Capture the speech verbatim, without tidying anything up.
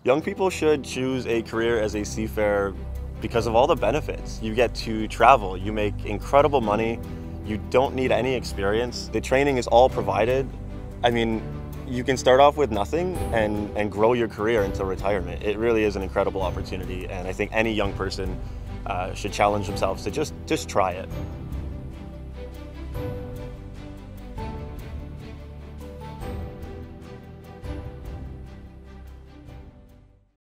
Young people should choose a career as a seafarer because of all the benefits. You get to travel, you make incredible money, you don't need any experience. The training is all provided. I mean, you can start off with nothing and, and grow your career until retirement. It really is an incredible opportunity, and I think any young person uh, should challenge themselves to just, just try it.